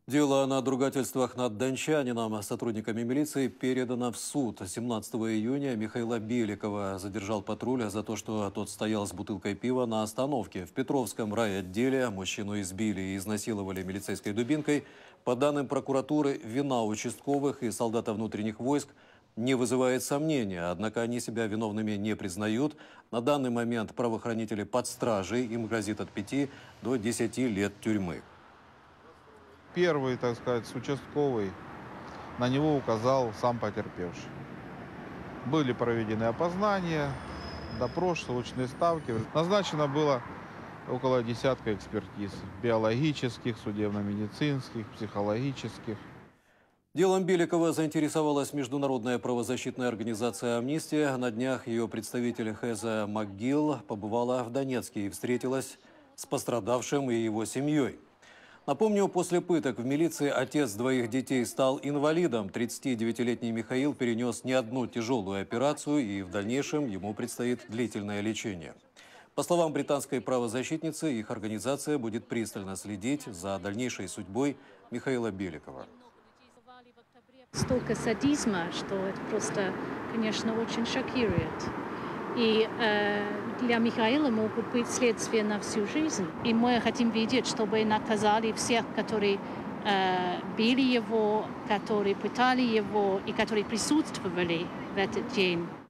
Дело о надругательствах над дончанином сотрудниками милиции передано в суд. 17 июня Михаила Беликова задержал патруль за то, что тот стоял с бутылкой пива на остановке. В Петровском райотделе мужчину избили и изнасиловали милицейской дубинкой. По данным прокуратуры, вина участковых и солдата внутренних войск не вызывает сомнения. Однако они себя виновными не признают. На данный момент правоохранители под стражей. Им грозит от 5 до 10 лет тюрьмы. Первый, так сказать, с участковый, на него указал сам потерпевший. Были проведены опознания, допрос, очные ставки. Назначено было около десятка экспертиз. Биологических, судебно-медицинских, психологических. Делом Беликова заинтересовалась международная правозащитная организация «Амнистия». На днях ее представитель Хеза МакГилл побывала в Донецке и встретилась с пострадавшим и его семьей. Напомню, после пыток в милиции отец двоих детей стал инвалидом. 39-летний Михаил перенес не одну тяжелую операцию, и в дальнейшем ему предстоит длительное лечение. По словам британской правозащитницы, их организация будет пристально следить за дальнейшей судьбой Михаила Беликова. Столько садизма, что это просто, конечно, очень шокирует. И для Михаила могут быть следствия на всю жизнь. И мы хотим видеть, чтобы наказали всех, которые били его, которые пытали его и которые присутствовали в этот день.